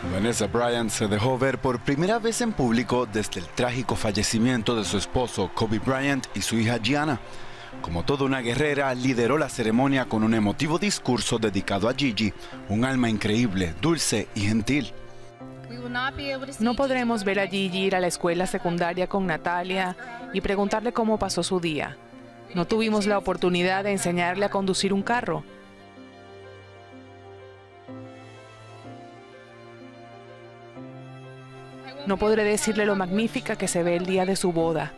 Vanessa Bryant se dejó ver por primera vez en público desde el trágico fallecimiento de su esposo Kobe Bryant y su hija Gianna. Como toda una guerrera, lideró la ceremonia con un emotivo discurso dedicado a Gigi, un alma increíble, dulce y gentil. No podremos ver a Gigi ir a la escuela secundaria con Natalia y preguntarle cómo pasó su día. No tuvimos la oportunidad de enseñarle a conducir un carro. No podré decirle lo magnífica que se ve el día de su boda.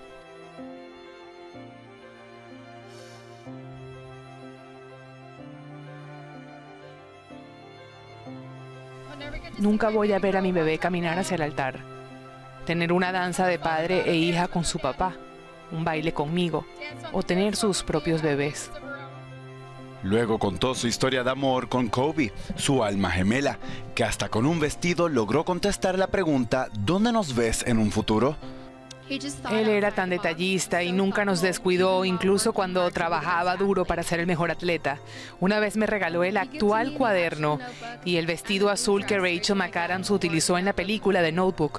Nunca voy a ver a mi bebé caminar hacia el altar, tener una danza de padre e hija con su papá, un baile conmigo, o tener sus propios bebés. Luego contó su historia de amor con Kobe, su alma gemela, que hasta con un vestido logró contestar la pregunta ¿dónde nos ves en un futuro? Él era tan detallista y nunca nos descuidó, incluso cuando trabajaba duro para ser el mejor atleta. Una vez me regaló el actual cuaderno y el vestido azul que Rachel McAdams utilizó en la película The Notebook.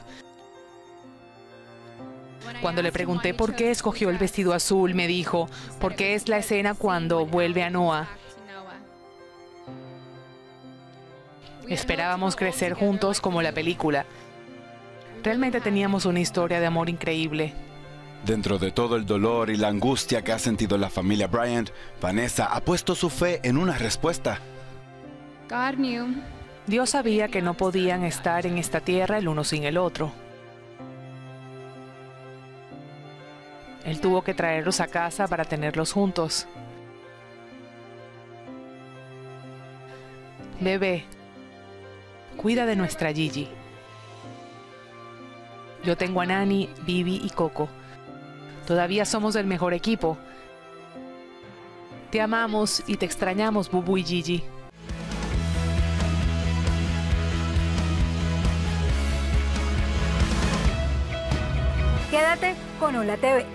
Cuando le pregunté por qué escogió el vestido azul, me dijo, porque es la escena cuando vuelve a Noah. Esperábamos crecer juntos como la película. Realmente teníamos una historia de amor increíble. Dentro de todo el dolor y la angustia que ha sentido la familia Bryant, Vanessa ha puesto su fe en una respuesta. Dios sabía que no podían estar en esta tierra el uno sin el otro. Él tuvo que traerlos a casa para tenerlos juntos. Bebé, cuida de nuestra Gigi. Yo tengo a Nani, Bibi y Coco. Todavía somos el mejor equipo. Te amamos y te extrañamos, Bubu y Gigi. Quédate con Hola TV.